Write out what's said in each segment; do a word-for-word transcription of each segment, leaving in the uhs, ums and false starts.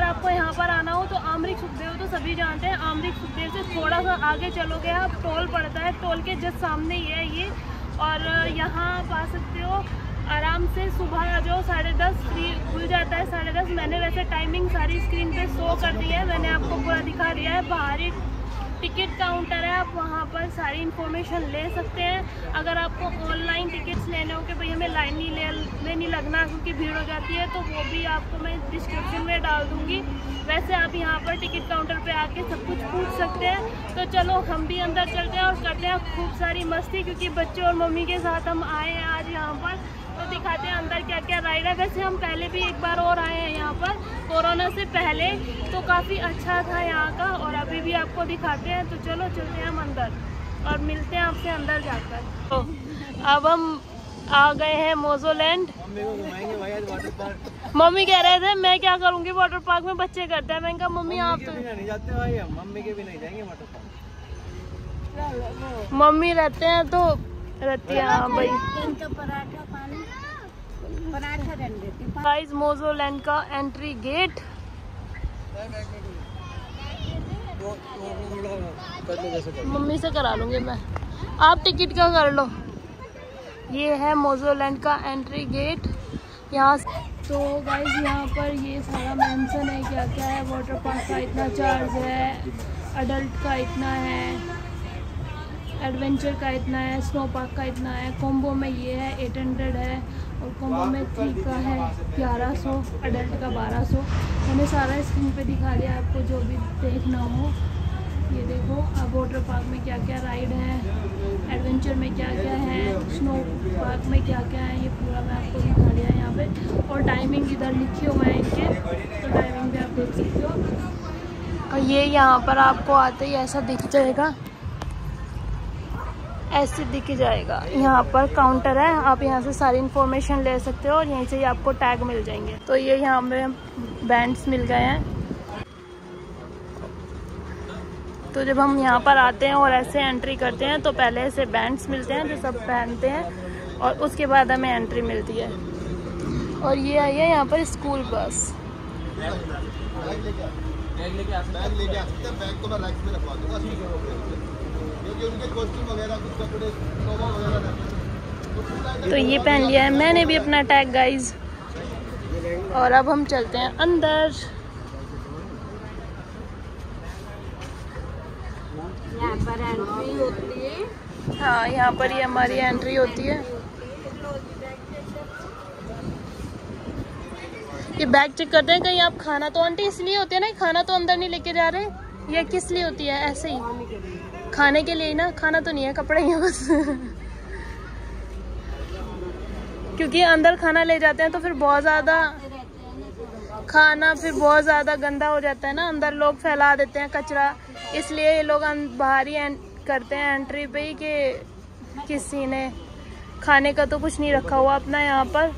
आपको यहाँ पर आना हो तो आमरिक सुखदेव तो सभी जानते हैं, आमरिक सुखदेव से थोड़ा सा आगे चलोगे आप, टोल पड़ता है, टोल के जस्ट सामने ही है ये। और यहाँ आप आ सकते हो आराम से। सुबह आ जाओ, साढ़े दस फ्री खुल जाता है, साढ़े दस। मैंने वैसे टाइमिंग सारी स्क्रीन पे शो कर दी है, मैंने आपको पूरा दिखा दिया है। बाहरी टिकट काउंटर है, आप वहाँ पर सारी इन्फॉर्मेशन ले सकते हैं। अगर आपको ऑनलाइन टिकट्स लेने हो कि भाई हमें लाइन नहीं ले में नहीं लगना क्योंकि भीड़ हो जाती है, तो वो भी आपको मैं डिस्क्रिप्शन में डाल दूँगी। वैसे आप यहाँ पर टिकट काउंटर पे आके सब कुछ पूछ सकते हैं। तो चलो हम भी अंदर चलते हैं और करते हैं खूब सारी मस्ती, क्योंकि बच्चों और मम्मी के साथ हम आए हैं आज यहाँ पर। तो दिखाते हैं अंदर क्या क्या राइड है। वैसे हम पहले भी एक बार और आए हैं यहाँ पर, कोरोना से पहले, तो काफ़ी अच्छा था यहाँ का, और अभी भी आपको दिखाते हैं। तो चलो चलते हैं हम अंदर और मिलते हैं आपसे अंदर जाकर। तो अब हम आ गए हैं मोजोलैंड। मम्मी कह रहे थे मैं क्या करूँगी वाटर पार्क में, बच्चे करते हैं। मैंने कहा मम्मी आप तो नहीं जाते भाई, हम मम्मी के भी नहीं जाएंगे वाटर पार्क। मम्मी रहते हैं तो रहती है। हाँ भाई, गाइस मोजोलैंड का एंट्री गेट। मम्मी से करा लूंगी मैं, आप टिकट का कर लो। ये है मोजोलैंड का एंट्री गेट यहाँ। तो गाइस यहाँ पर ये सारा मेंशन है क्या क्या है। वाटर पार्क का इतना चार्ज है, अडल्ट का इतना है, एडवेंचर का इतना है, स्नो पार्क का इतना है, कॉम्बो में ये है आठ सौ है, और कॉम्बो में थ्री का है ग्यारह सौ, अडल्ट का बारह सौ। मैंने सारा स्क्रीन पे दिखा दिया आपको, जो भी देखना हो। ये देखो अब वाटर पार्क में क्या क्या राइड है, एडवेंचर में क्या क्या है, स्नो पार्क में क्या क्या है, ये पूरा मैं आपको दिखा दिया है यहाँ पे। और टाइमिंग इधर लिखे हुए हैं इनके, तो टाइमिंग भी आप देख सकते हो। और ये यहाँ पर आपको आते ही ऐसा दिख जाएगा, ऐसे दिख जाएगा। यहाँ पर काउंटर है, आप यहाँ से सारी इन्फॉर्मेशन ले सकते हो और यहीं से ही आपको टैग मिल जाएंगे। तो ये यहाँ में बैंड्स मिल गए हैं। तो जब हम यहाँ पर आते हैं और ऐसे एंट्री करते हैं तो पहले ऐसे बैंड्स मिलते हैं जो सब पहनते हैं, और उसके बाद हमें एंट्री मिलती है। और ये आई है यहाँ पर स्कूल बस। तो ये पहन लिया है मैंने भी अपना टैग गाइज, और अब हम चलते हैं अंदर। यहाँ पर एंट्री होती है। हाँ, यहाँ पर ये हमारी एंट्री होती है। ये बैग चेक करते हैं कहीं आप खाना तो, आंटी इसलिए होते हैं ना, खाना तो अंदर नहीं लेके जा रहे, ये किस लिए होती है? ऐसे ही खाने के लिए ही ना, खाना तो नहीं है, कपड़े ही है बस। क्योंकि अंदर खाना ले जाते हैं तो फिर बहुत ज़्यादा खाना फिर बहुत ज़्यादा गंदा हो जाता है ना, अंदर लोग फैला देते हैं कचरा, इसलिए ये लोग बाहर ही करते हैं एंट्री पे ही कि किसी ने खाने का तो कुछ नहीं रखा हुआ अपना यहाँ पर।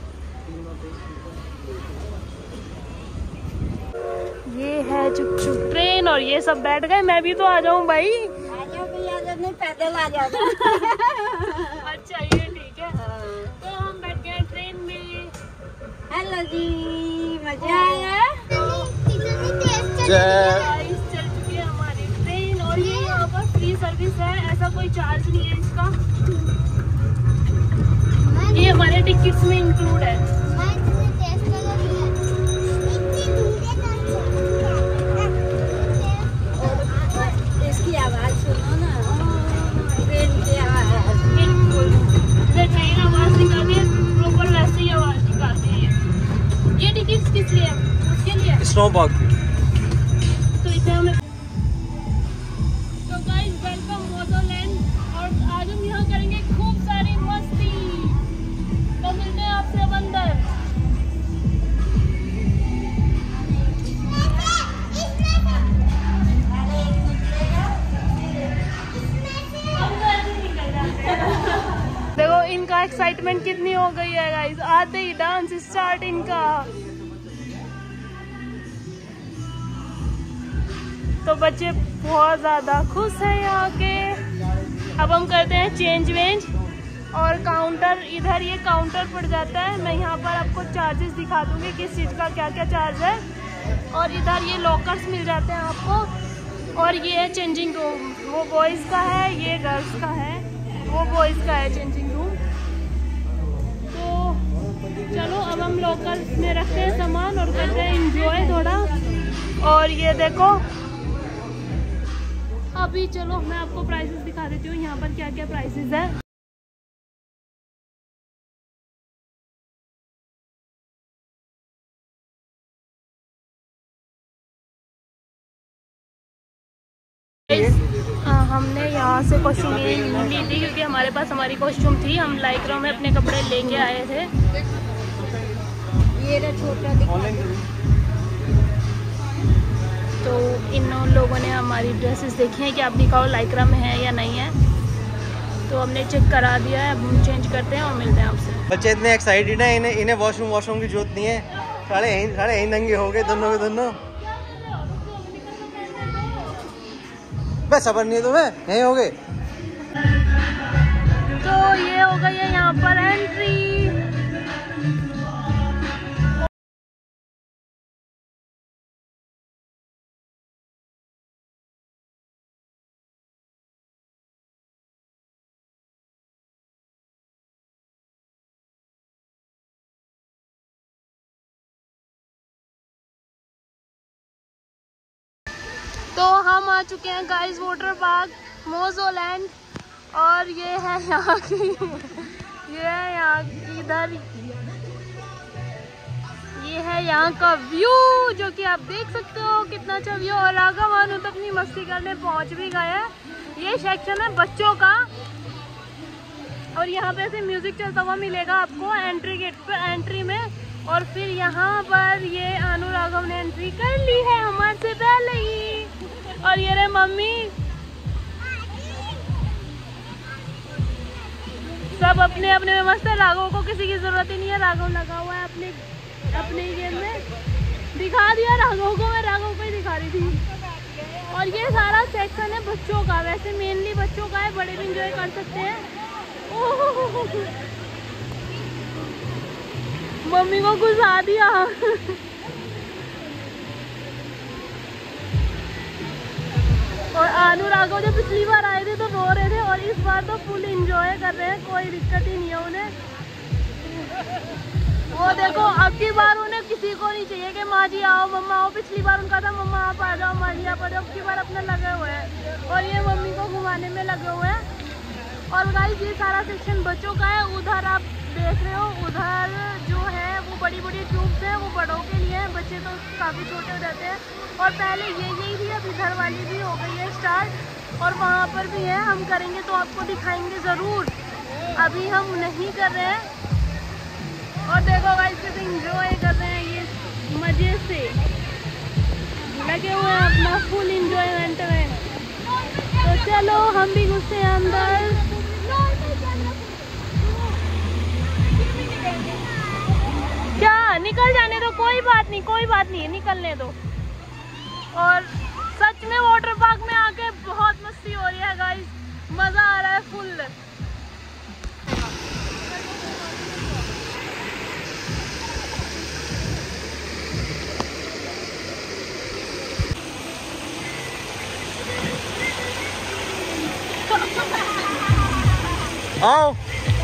ये है चुप चुप ट्रेन, और ये सब बैठ गए। मैं भी तो आ जाऊँ भाई। आ जाओ भी, आ जाओ, नहीं पैदल आ जाओ। अच्छा ये ठीक है। तो हम बैठ गए ट्रेन में। हेलो जी, मजा आया? चल चुकी है हमारी ट्रेन, और ये यहाँ पर फ्री सर्विस है, ऐसा कोई चार्ज नहीं है इसका, ये हमारे टिकट्स में इंक्लूड है। इसकी आवाज सुनो ना, ट्रेन की आवाज। बिल्कुल, जैसे ट्रेन आवाज निकालती है प्रॉपर वैसे ही आवाज निकालती है। ये टिकट्स किस लिए है? उसके लिए स्नो पार्क। तो इसे हमें। तो गाइस वेलकम मोजोलैंड, और आज हम यहाँ करेंगे खूब सारी मस्ती। तो मिलते हैं आपसे अब अंदर। देखो इनका एक्साइटमेंट कितनी हो गई है गाइस, आते ही डांस स्टार्ट इनका। तो बच्चे बहुत ज़्यादा खुश हैं यहाँ के। अब हम करते हैं चेंज वेंज, और काउंटर इधर ये काउंटर पड़ जाता है। मैं यहाँ पर आपको चार्जेस दिखा दूँगी किस चीज़ का क्या क्या चार्ज है। और इधर ये लॉकर्स मिल जाते हैं आपको। और ये है चेंजिंग रूम, वो बॉयज़ का है, ये गर्ल्स का है, वो बॉयज़ का है चेंजिंग रूम। तो चलो अब हम लॉकर्स में रखते हैं सामान और करते हैं इंजॉय थोड़ा। और ये देखो अभी चलो मैं आपको प्राइसेस दिखा देती हूँ यहाँ पर क्या क्या प्राइसेस है। आ, हमने यहाँ से कॉस्ट्यूम ली थी क्योंकि हमारे पास हमारी कॉस्ट्यूम थी, हम लाइक्रा में अपने कपड़े लेके आए थे। ये छोटा तो इन लोगों ने हमारी ड्रेसेस देखी हैं कि आप दिखाओ लाइक्रा में है या नहीं है, तो हमने चेक करा दिया है। अब हम चेंज करते हैं और मिलते हैं आपसे। बच्चे इतने एक्साइटेड हैं, इन्हें इन्हें वॉशरूम वॉशरूम की जरूरत नहीं है। साढ़े यहीं साढ़े यहीं नंगे हो गए दोनों के दोनों। बस सबर नहीं है तुम्हें, यहीं हो गए। तो ये हो गई है यहाँ पर एंट्री। तो हम आ चुके हैं गाइस वाटर पार्क मोज़ोलैंड। और ये है यहाँ की ये है यहाँ की इधर ये है यहाँ का व्यू जो कि आप देख सकते हो कितना अच्छा व्यू। और राघव भानु तो अपनी मस्ती करने पहुँच भी गए हैं। ये सेक्शन है बच्चों का और यहाँ पे ऐसे म्यूजिक चलता हुआ मिलेगा आपको एंट्री गेट पे एंट्री में। और फिर यहाँ पर ये अनुराघव ने एंट्री कर ली है हमारे से पहले ही। और ये रहे मम्मी, सब अपने अपने में मस्त है। राघव को किसी की जरूरत ही नहीं है, राघव लगा हुआ है अपने अपने गेम में। दिखा दिया राघव को, मैं राघव को ही दिखा रही थी। और ये सारा सेक्शन है बच्चों का, वैसे मेनली बच्चों का है, बड़े भी इंजॉय कर सकते हैं। मम्मी को घुसा दिया। और अनुराघव जब पिछली बार आए थे तो रो रहे थे और इस बार तो फुल एंजॉय कर रहे हैं, कोई दिक्कत ही नहीं है उन्हें। वो देखो अब की बार उन्हें किसी को नहीं चाहिए कि माँ जी आओ मम्मा आओ। पिछली बार उनका था मम्मा आप आ जाओ माँ जी आप आ जाओ। अब की बार अपना लगे हुए हैं और ये मम्मी को घुमाने में लगे हुए हैं। और गाइस ये सारा सेक्शन बच्चों का है। उधर आप देख रहे हो, उधर जो है वो बड़ी बड़ी ट्यूब्स हैं, वो बड़ों के लिए हैं, बच्चे तो काफ़ी छोटे हो जाते हैं। और पहले ये यही थी, अब इधर वाली भी हो गई है स्टार्ट और वहाँ पर भी है। हम करेंगे तो आपको दिखाएंगे ज़रूर, अभी हम नहीं कर रहे हैं। और देखो गाइस कैसे इंजॉय कर रहे हैं, ये मज़े से लगे हुए हैं अपना फुल इंजॉयमेंट में। तो चलो हम भी घुसते हैं अंदर। क्या निकल जाने दो, कोई बात नहीं कोई बात नहीं निकलने दो। और सच में वाटर पार्क में आके बहुत मस्ती हो रही है गाइस, मजा आ रहा है फुल। आओ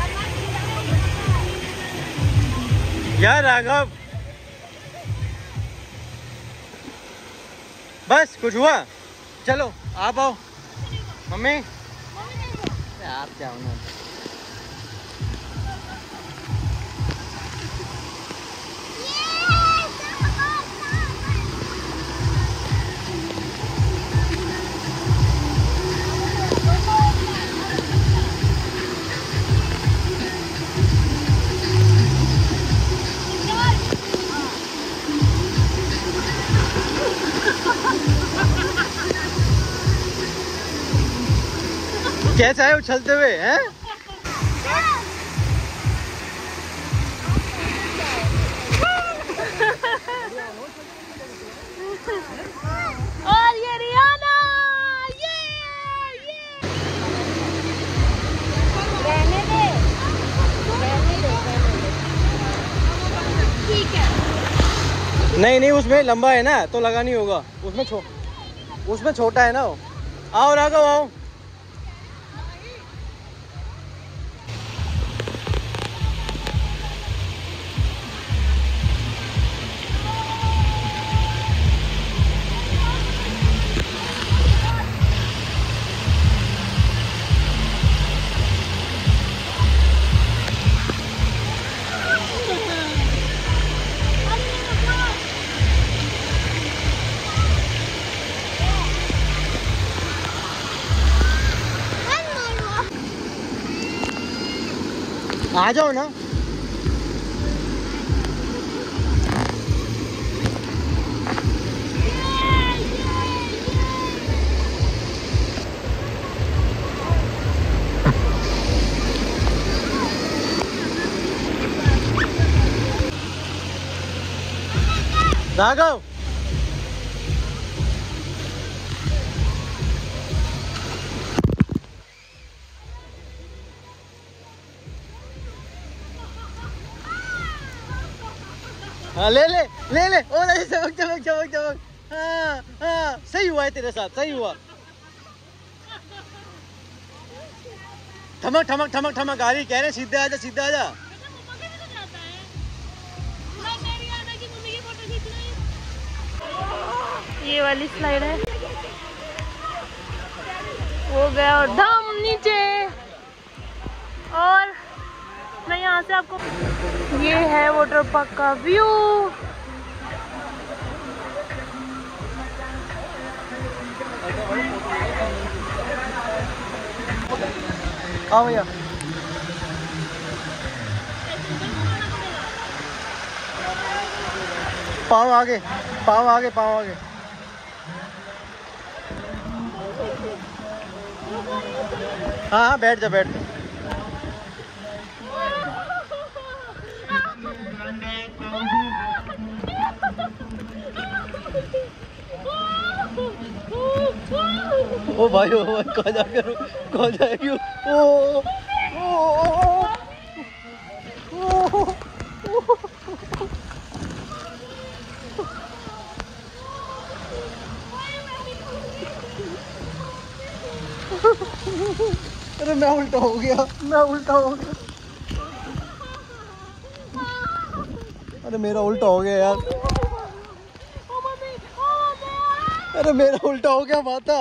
यार राघव, बस कुछ हुआ? चलो आप आओ मम्मी। आप जाओ ना। कैसा है उछलते हुए हैं? और ये रियाना, ये ये रहने दे, रहने दे, ठीक है। नहीं नहीं, उसमें लंबा है ना तो लगा नहीं होगा, उसमें छो उसमें छोटा है ना वो। आओ राघव आओ। आ जाओ ना। राघव हाँ ले ले ले ले। ओ नहीं, चमक चमक चमक चमक। हाँ हाँ सही हुआ है तेरे साथ, सही हुआ। ठमक ठमक ठमक ठमक आ रही, कह रहे सीधे आजा सीधे आजा। ये वाली स्लाइड है, वो गया और धम नीचे। और मैं यहाँ से आपको, ये है वाटर पार्क का व्यू। आओ भैया। पाँव आगे, पाँव आगे, पाँव आगे। हाँ हाँ बैठ जा बैठ जा। ओ भाई ओ भाई कहाँ जा करो, कहाँ जाएगी ओ ओ ओ अरे मैं उल्टा हो गया, मैं उल्टा हो गया। अरे मेरा उल्टा हो गया यार, अरे मेरा उल्टा हो गया माता।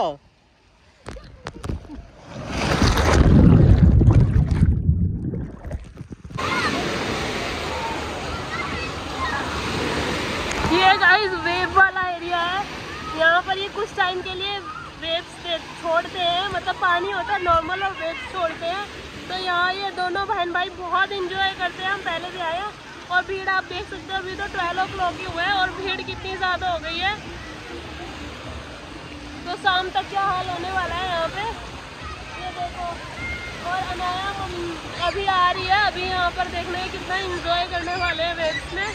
ये गाइस वेव वाला एरिया है, यहाँ पर ये कुछ टाइम के लिए वेव्स छोड़ते हैं, मतलब पानी होता है नॉर्मल और वेव्स छोड़ते हैं। तो यहाँ ये दोनों बहन भाई बहुत इंजॉय करते हैं। हम पहले भी आए हैं और भीड़ आप देख सकते हो, अभी तो ट्वेल्व ओ क्लॉक ही हुआ है और भीड़ कितनी ज़्यादा हो गई है। तो शाम तक क्या हाल होने वाला है यहाँ पे, ये देखो। और अनाया अभी आ रही है, अभी यहाँ पर देखना है कितना इंजॉय करने वाले हैं वेव्स में।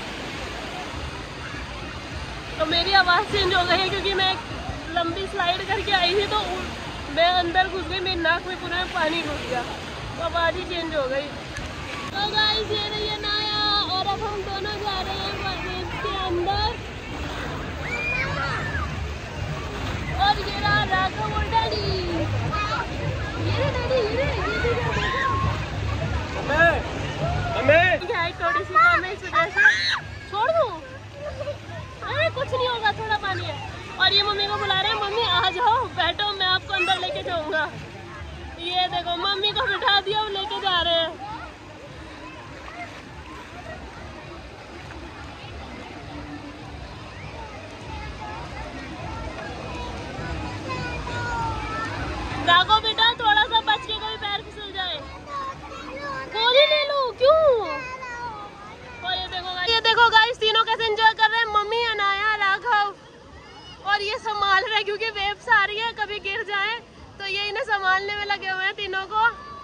तो मेरी आवाज़ चेंज हो गई है क्योंकि मैं एक लंबी स्लाइड करके आई थी, तो मैं अंदर घुस गई, मेरी नाक में पूरे में पानी घुस गया, तो आवाज़ ही चेंज हो गई। तो गाइस ये रही है नाया, और अब हम दोनों जा रहे हैं वेव्स के अंदर। और ये रहा राघव और डैडी, ये रे डैडी, ये रे ये रे हमें क्या है, थोड़ी सी काम है इस वजह से छोड़ दूँ। अरे कुछ नहीं होगा, थोड़ा पानी है। और ये मम्मी को बुला रहे हैं, मम्मी आ जाओ बैठो, मैं आपको अंदर लेके जाऊंगा। ये देखो मम्मी को बिठा दिया, अब लेके जा रहे हैं। जागो बेटा, थोड़ा सा बच के कोई पैर फिसल जाए। गोली ले लो, क्यों? और ये देखो गाइस, ये देखो गाइस, तीनों कैसे एंजॉय कर रहे हैं, मम्मी, अनाया, राघव। और ये संभाल रहे हैं क्योंकि वेव्स आ रही है, कभी गिर जाए तो ये इन्हें संभालने में लगे हुए हैं तीनों को।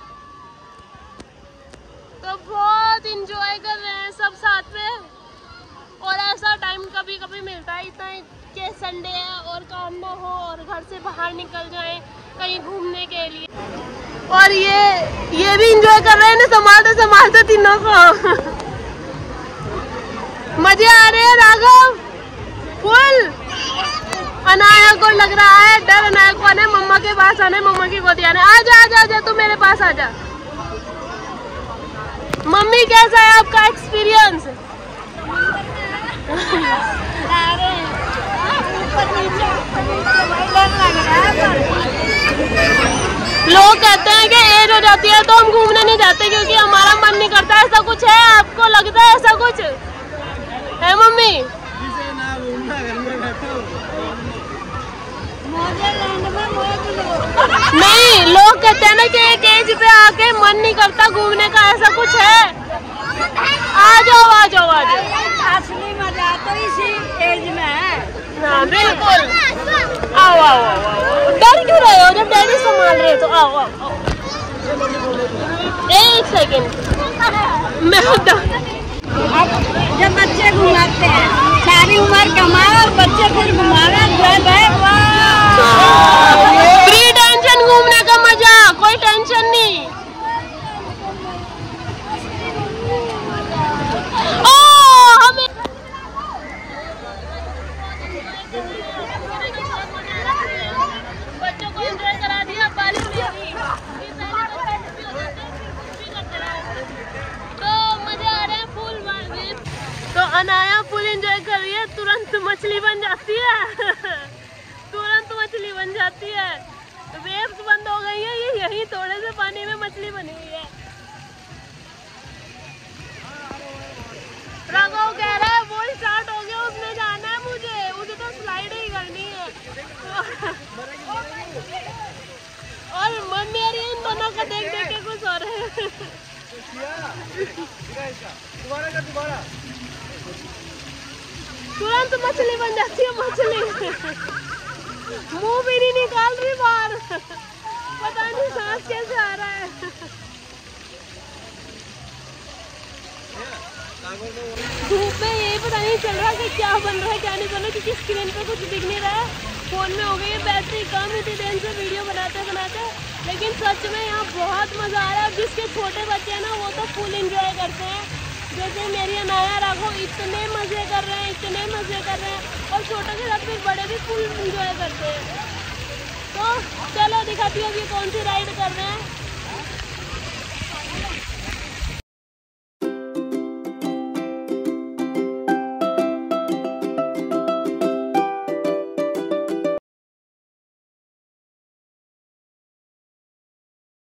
तो बहुत एंजॉय कर रहे हैं सब साथ में। और ऐसा टाइम कभी कभी मिलता है, इतना कि संडे है और काम ना हो और घर से बाहर निकल जाएं कहीं घूमने के लिए। और ये ये भी एंजॉय कर रहे हैं ना, संभालते संभालते तीनों को। मजे आ रहे हैं राघव। फुल। अनाया को लग रहा है डर, अनाया को आने मम्मा के पास आने, मम्मा की गोदी आने। आजा आजा आजा तू मेरे पास आजा। मम्मी कैसा है आपका एक्सपीरियंस? लोग कहते हैं कि एज हो जाती है तो हम घूमने नहीं जाते क्योंकि हमारा मन नहीं करता। ऐसा कुछ है? आपको लगता है ऐसा कुछ है मम्मी? नहीं, लोग कहते हैं ना कि एक एज पे आके मन नहीं करता घूमने का, ऐसा कुछ है? आ जाओ आ जाओ आ जाओ। असली मजा तो इसी एज में है। हाँ बिल्कुल। आओ आओ आओ। डर क्यों रहे हो जब डैडी संभाल रहे तो? आओ आओ आओ। एक सेकेंड मैं अब जब बच्चे घुमाते हैं, सारी उम्र कमाए और बच्चे फिर घुमावे। फ्री टेंशन घूमने का मजा, कोई टेंशन नहीं। ओ हमें बच्चों को एंजॉय करा दिया, बारिश भी हुई, तो मजे आ रहे हैं फुल। तो अनाया फुल एंजॉय कर रही है, तुरंत मछली बन जाती है तुरंत मछली बन जाती है। वेव्स बंद हो गई है, ये यही थोड़े से पानी में मछली बनी हुई है। राघव कह रहा है वो स्टार्ट हो गया, उसमें जाना है मुझे, मुझे तो स्लाइड ही करनी है। और मम्मी और इन दोनों का देख देख के खुश हो रहे हैं। तुरंत मछली बन जाती है, मछली मुंह भी नहीं निकाल रही बाहर, पता नहीं सांस कैसे आ रहा है। धूप में ये पता नहीं चल रहा कि क्या बन रहा है क्या नहीं बन रहा, क्योंकि स्क्रीन पे कुछ दिख नहीं रहा है। फोन में हो गई है बैटरी कम, इतनी देर से वीडियो बनाते बनाते। लेकिन सच में यहाँ बहुत मजा आ रहा है। जिसके छोटे बच्चे हैं ना वो तो फुल एंजॉय करते हैं। जैसे मेरी अनाया राघव इतने मजे कर रहे हैं, इतने मजे कर रहे हैं, और छोटे के साथ फिर बड़े भी फुल एंजॉय करते हैं। तो चलो दिखाती हूँ अभी कौन सी राइड कर रहे हैं।